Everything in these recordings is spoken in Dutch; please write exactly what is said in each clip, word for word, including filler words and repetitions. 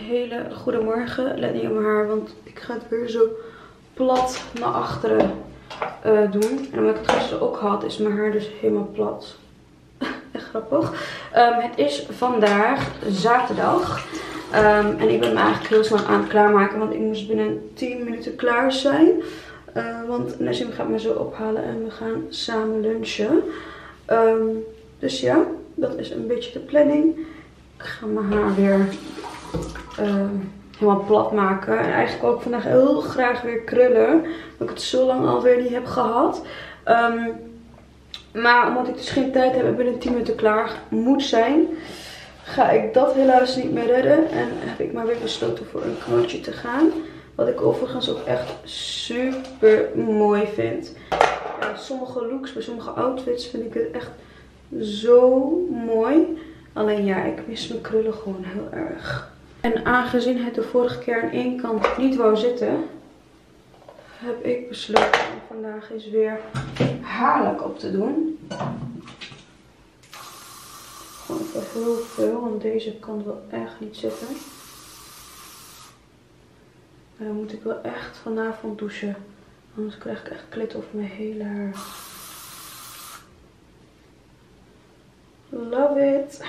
hele goede morgen. Let niet op mijn haar, want ik ga het weer zo plat naar achteren uh, doen. En omdat ik het gisteren ook had, is mijn haar dus helemaal plat. Echt grappig. Um, het is vandaag zaterdag. Um, en ik ben me eigenlijk heel snel aan het klaarmaken, want ik moest binnen tien minuten klaar zijn. Uh, want Nessim gaat me zo ophalen en we gaan samen lunchen. Um, dus ja, dat is een beetje de planning. Ik ga mijn haar weer uh, helemaal plat maken. En eigenlijk ook vandaag heel graag weer krullen. Omdat ik het zo lang alweer niet heb gehad. Um, maar omdat ik dus geen tijd heb en binnen tien minuten klaar moet zijn, ga ik dat helaas niet meer redden. En heb ik maar weer besloten voor een knootje te gaan. Wat ik overigens ook echt super mooi vind. Ja, sommige looks, bij sommige outfits vind ik het echt zo mooi. Alleen ja, ik mis mijn krullen gewoon heel erg. En aangezien het de vorige keer aan één kant niet wou zitten, heb ik besloten om vandaag eens weer haarlak op te doen. Gewoon voor heel veel, want deze kant wil echt niet zitten. Maar dan moet ik wel echt vanavond douchen. Anders krijg ik echt klit over mijn hele haar. Love it.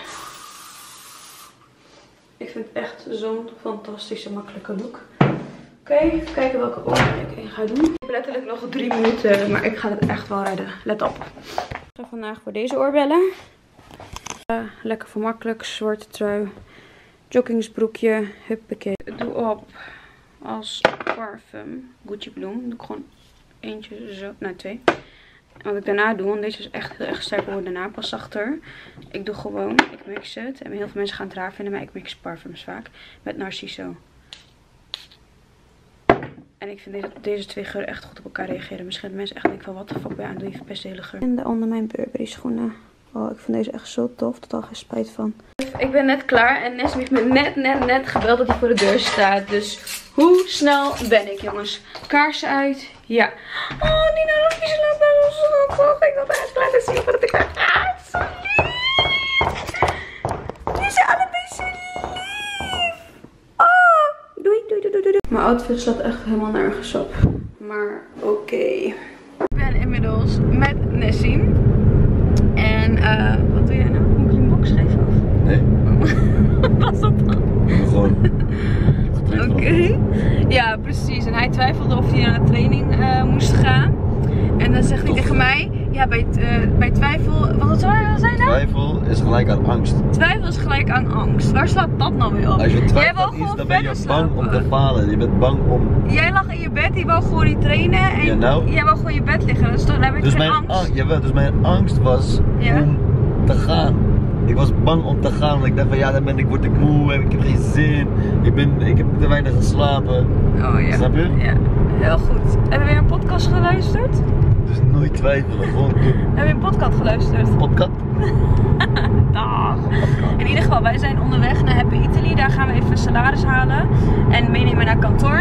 Ik vind het echt zo'n fantastische, makkelijke look. Oké, okay, even kijken welke oorbellen ik in ga doen. Ik heb letterlijk nog drie minuten, maar ik ga het echt wel redden. Let op. Ik ga vandaag voor deze oorbellen. Uh, lekker vermakkelijk, zwarte trui, joggingsbroekje, huppakee. Doe op als parfum Gucci Bloom. Doe ik gewoon eentje zo, nou twee. En wat ik daarna doe, want deze is echt heel erg sterk, wordt daarna pas zachter. Ik doe gewoon, ik mix het. En heel veel mensen gaan het raar vinden, maar ik mix parfums vaak met Narciso. En ik vind deze, deze twee geuren echt goed op elkaar reageren. Misschien dat mensen echt denken van, wat de fuck ben je aan, doe je verpest de hele geur. En de onder mijn Burberry schoenen. Oh, ik vind deze echt zo tof, totaal geen spijt van. Ik ben net klaar en Nessim heeft me net, net, net gebeld dat hij voor de deur staat. Dus hoe snel ben ik, jongens? Kaarsen uit. Ja. Oh, Nina, nog niet zo lang bij ons. Ik wil het echt laten zien voordat ik ga. Ah, zo lief. Die zijn allebei zo lief. Oh, doei, doei, doei, doei, doei. Mijn outfit slaat echt helemaal nergens op. Maar oké. Okay. Ik ben inmiddels met Nessim. En uh, wat doe jij nou? Moet ik je een box geven? Of? Nee. Pas op dan. Gewoon. Oké. Okay. Ja, precies. En hij twijfelde of hij naar de training uh, moest gaan. En dan zegt hij tegen mij, ja, bij, uh, bij twijfel, wat zou hij zijn nou? Twijfel is gelijk aan angst. Twijfel is gelijk aan angst. Waar slaat dat nou weer op? Als je twijfelt Jij wou iets, gewoon dan ben je verder bang slapen. om te falen. Je bent bang om... Jij lag in je bed, je wou gewoon niet trainen en ja, nou, jij wou gewoon in je bed liggen. Dus dan heb je dus geen mijn angst. angst. Jawel, dus mijn angst was ja? om te gaan. Ik was bang om te gaan, want ik dacht van ja, dan ben ik, word ik moe, ik heb geen zin. Ik, ben, ik heb te weinig geslapen. Oh ja. Snap je? Ja, heel goed. Hebben we weer een podcast geluisterd? Dus nooit twijfelen, gewoon doen. Hebben we een podcast geluisterd? Podcast? Dag. In ieder geval, wij zijn onderweg naar Happy Italy. Daar gaan we even salaris halen en meenemen naar kantoor.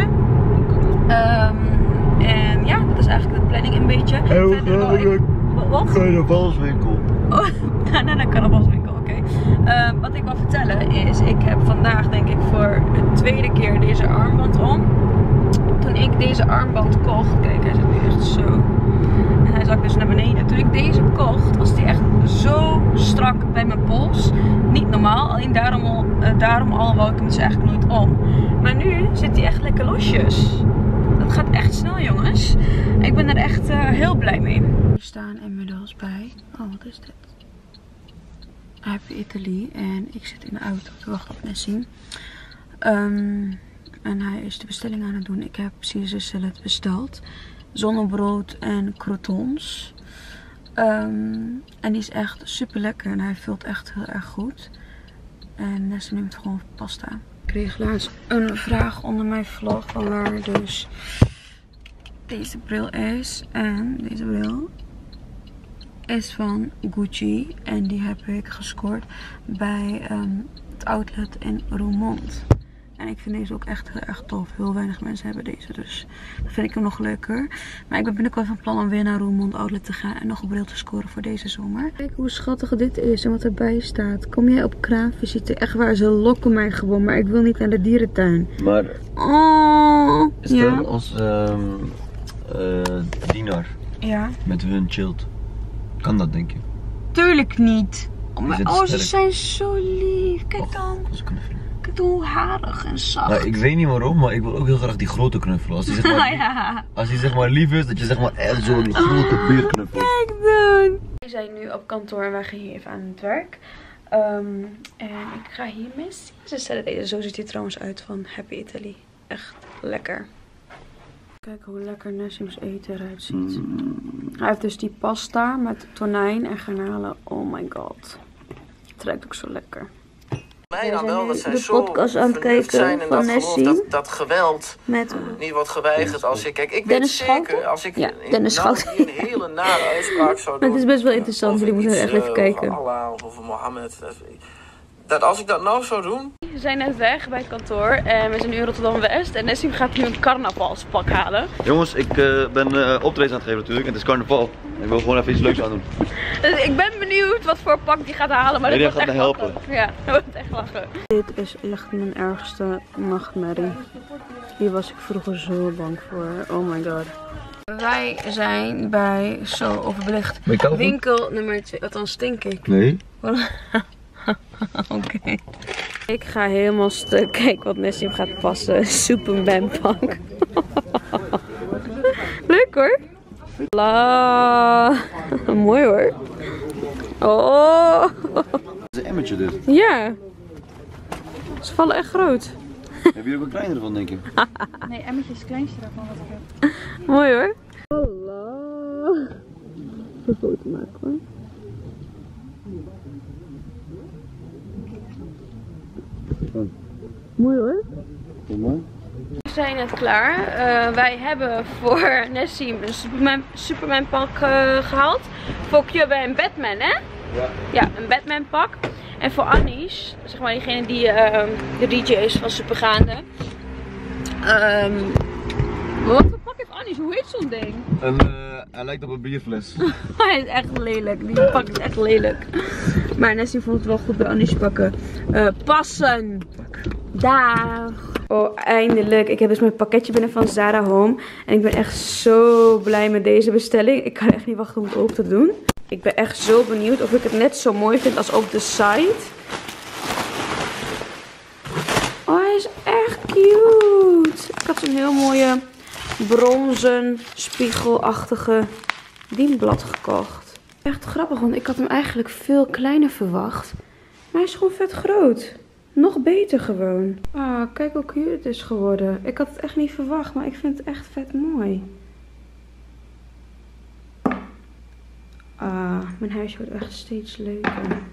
Um, en ja, dat is eigenlijk de planning een beetje. Heel ik... Wat? Carnavalswinkel. Oh, naar de carnavalswinkel, oké. Okay. Uh, wat ik wil vertellen is, ik heb vandaag denk ik voor de tweede keer deze armband om. Toen ik deze armband kocht, kijk hij zit nu echt zo. En hij zakt dus naar beneden. Toen ik deze kocht, was die echt zo strak bij mijn pols. Niet normaal, alleen daarom al, uh, daarom al wou ik hem dus eigenlijk nooit om. Maar nu zit hij echt lekker losjes. Dat gaat echt snel, jongens. Ik ben er echt uh, heel blij mee. We staan inmiddels bij, oh wat is dit? Happy Italy en ik zit in de auto te wachten op Nessim. Um, en hij is de bestelling aan het doen. Ik heb Caesar salad besteld. Zonnebrood en croutons. Um, en die is echt super lekker en hij vult echt heel erg goed. En Nessim neemt gewoon pasta. Ik kreeg laatst een vraag onder mijn vlog van waar dus deze bril is. En deze bril is van Gucci. En die heb ik gescoord bij um, het outlet in Roermond. En ik vind deze ook echt heel erg tof. Heel weinig mensen hebben deze, dus dat vind ik hem nog leuker. Maar ik ben binnenkort van plan om weer naar Roermond Outlet te gaan en nog een bril te scoren voor deze zomer. Kijk hoe schattig dit is en wat erbij staat. Kom jij op kraamvisite? Echt waar, ze lokken mij gewoon, maar ik wil niet naar de dierentuin. Maar oh, stel ja. als um, uh, dienaar Ja. met hun chillt. Kan dat, denk je? Tuurlijk niet. Oh, maar, oh ze sterk. zijn zo lief. Kijk Och, dan. als knuffelen. Kijk hoe harig en zacht. Nou, ik weet niet waarom, maar ik wil ook heel graag die grote knuffelen. Als die zeg maar, ja. als die zeg maar lief is, dat je zeg maar echt zo'n grote beer knuffelt. Kijk dan. We zijn nu op kantoor en wij gaan hier even aan het werk. Um, en ik ga hier mis. Ze zetten deze. Zo ziet hij trouwens uit van Happy Italy. Echt lekker. Kijk hoe lekker Nessim's eten eruit ziet. Mm. Hij heeft dus die pasta met tonijn en garnalen. Oh my god. Het ruikt ook zo lekker. Mij dan wel, dat zij de zo podcast aan het kijken zijn en van dat geloof, Nessim. dat, dat geweld Met niet wordt geweigerd. Als ik, kijk, ik weet Dennis zeker, Schouten? als ik Ja, in, Dennis nou, Schouten. een hele nare uitspraak zou doen. Het is best wel interessant, over jullie moeten iets, er echt even uh, kijken. Over Allah of over Mohammed. Dat, dat als ik dat nou zou doen. We zijn net weg bij het kantoor en we zijn nu in Rotterdam West en Nessim gaat nu een carnavalspak halen. Jongens, ik uh, ben uh, optredens aan het geven natuurlijk en het is carnaval. Ik wil gewoon even iets leuks aan doen. Dus ik ben benieuwd wat voor pak die gaat halen, maar Nee, dat die wordt gaat echt me lachen. helpen. Ja, dat wordt echt lachen. Dit is echt mijn ergste nachtmerrie. Hier was ik vroeger zo bang voor. Oh my god. Wij zijn bij zo overbelicht winkel nummer twee. Althans stink ik. Nee. Oké. Okay. Ik ga helemaal stuk. Kijk wat Nessim gaat passen. Superman-pak. Leuk hoor. La. Mooi hoor. Oh. Dat is een emmertje dit. Ja. Ze vallen echt groot. Heb je er ook een kleinere van, denk je? Nee, emmertje is het kleinste daarvan wat ik heb. Mooi hoor. Allah. Even een foto maken hoor. Oh. Mooi hoor. Mooi. We zijn net klaar. Uh, wij hebben voor Nessim een Superman, Superman pak uh, gehaald. Voor Kjubbe een Batman, hè? Ja. Ja, een Batman pak. En voor Anish, zeg maar diegene die uh, de D J is van Supergaande. Um, wat voor pak heeft Anish? Hoe heet zo'n ding? En, uh, hij lijkt op een bierfles. Hij is echt lelijk. Die pak is echt lelijk. Maar Nessim vond het wel goed bij Anish pakken. Uh, passen! Dag! Oh, eindelijk. Ik heb dus mijn pakketje binnen van Zara Home. En ik ben echt zo blij met deze bestelling. Ik kan echt niet wachten om het open te doen. Ik ben echt zo benieuwd of ik het net zo mooi vind als op de site. Oh, hij is echt cute. Ik had zo'n heel mooie bronzen, spiegelachtige dienblad gekocht. Echt grappig, want ik had hem eigenlijk veel kleiner verwacht. Maar hij is gewoon vet groot. Nog beter gewoon. Ah, kijk hoe cute het is geworden. Ik had het echt niet verwacht, maar ik vind het echt vet mooi. Ah, mijn huisje wordt echt steeds leuker.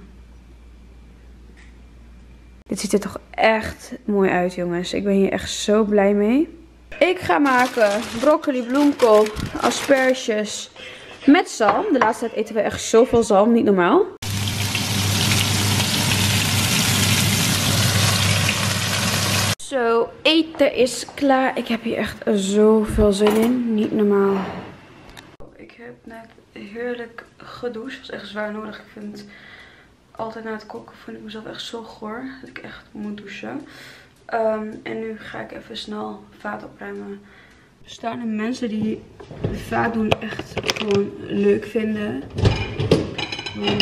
Dit ziet er toch echt mooi uit, jongens. Ik ben hier echt zo blij mee. Ik ga maken broccoli, bloemkool, asperges met zalm. De laatste tijd eten we echt zoveel zalm, niet normaal. Zo, eten is klaar. Ik heb hier echt zoveel zin in. Niet normaal. Ik heb net heerlijk gedoucht. Het was echt zwaar nodig. Ik vind altijd na het koken vind ik mezelf echt zo goor. Dat ik echt moet douchen. Um, en nu ga ik even snel vaat opruimen. Er staan er mensen die vaat doen echt gewoon leuk vinden. Want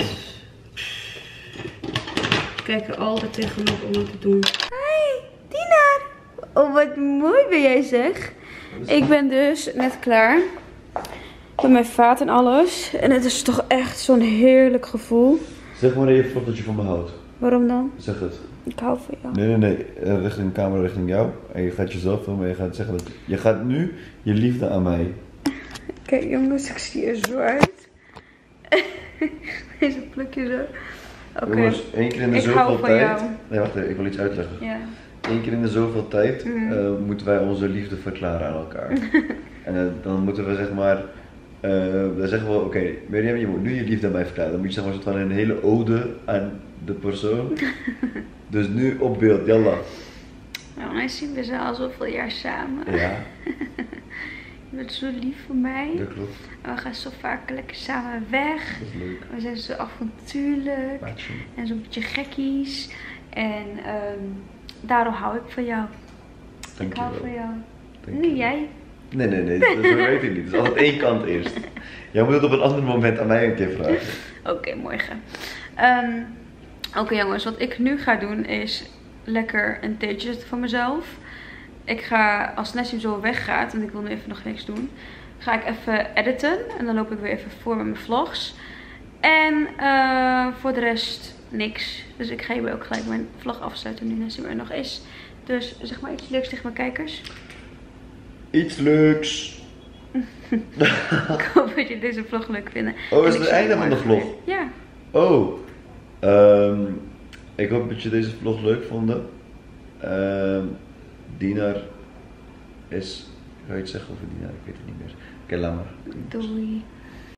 ik kijk er altijd tegenop om het te doen. Hi, Tina! Oh, wat mooi ben jij zeg. Ik ben dus net klaar. Met mijn vaat en alles. En het is toch echt zo'n heerlijk gevoel. Zeg maar even dat je van me houdt. Waarom dan? Zeg het. Ik hou van jou. Nee, nee, nee. Richting de camera, richting jou. En je gaat jezelf filmen en je gaat zeggen dat... Je gaat nu je liefde aan mij. Kijk jongens, ik zie er zo uit. Deze plukje zo. Oké. Okay. Jongens, één keer in de ik zoveel hou van tijd... jou. Nee, wacht even. Ik wil iets uitleggen. Ja. Eén keer in de zoveel tijd mm. uh, moeten wij onze liefde verklaren aan elkaar. En uh, dan moeten we zeg maar... Uh, dan zeggen we, oké, okay, Miriam, je moet nu je liefde aan mij verklaren. Dan moet je zeg maar soort van een hele ode aan de persoon. Dus nu op beeld, yalla. Nou, Nassim, we zijn al zoveel jaar samen. Ja, Je bent zo lief voor mij. dat klopt. En we gaan zo vaak lekker samen weg. Dat is leuk. We zijn zo avontuurlijk. Maatje. En zo'n beetje gekkies. En um, daarom hou ik van jou. Ik hou van jou. Dank Nu je. jij. Nee, nee, nee, dat dat weet ik niet. Het is altijd één kant eerst. Jij moet het op een ander moment aan mij een keer vragen. Oké, okay, morgen. Um, Oké okay, jongens, wat ik nu ga doen is lekker een theetje zetten voor mezelf. Ik ga, als Nassim zo weggaat, want ik wil nu even nog niks doen, ga ik even editen. En dan loop ik weer even voor met mijn vlogs. En uh, voor de rest niks. Dus ik ga hierbij ook gelijk mijn vlog afsluiten nu Nassim er nog is. Dus zeg maar iets leuks tegen mijn kijkers. Iets leuks. Ik hoop dat je deze vlog leuk vindt. Oh, is En het ik het zie einde je van de morgen vlog? weer. Ja. Oh. Um, ik hoop dat je deze vlog leuk vonden. Um, Dinar is... Ga je iets zeggen over Dinar? Ik weet het niet meer. Oké, okay, laat maar. Doei.